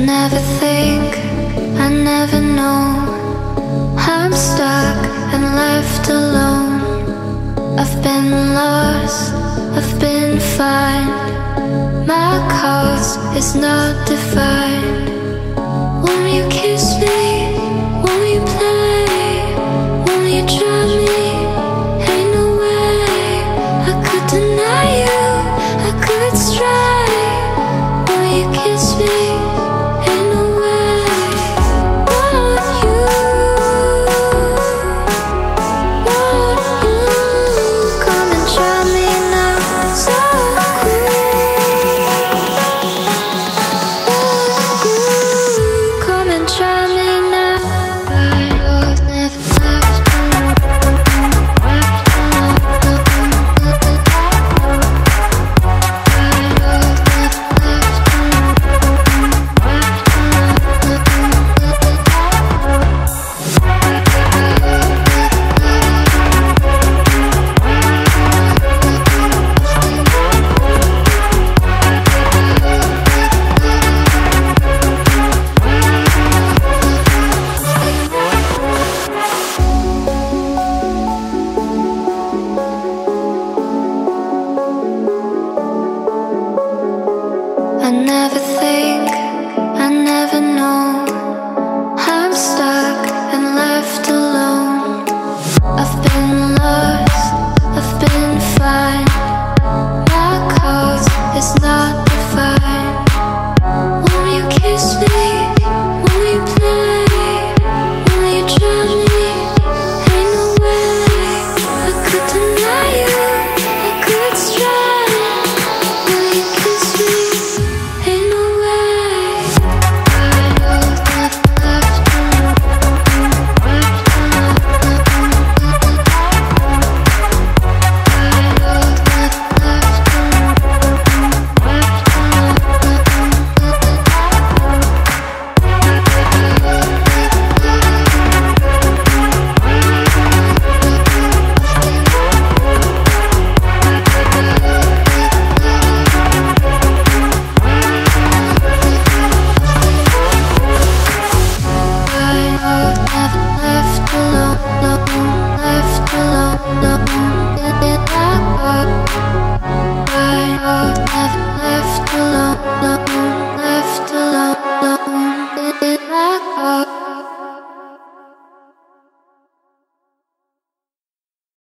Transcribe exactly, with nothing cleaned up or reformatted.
never think, I never know. I'm stuck and left alone. I've been lost, I've been fine. My cause is not defined. Won't you kiss me? Won't you play? Won't you drive me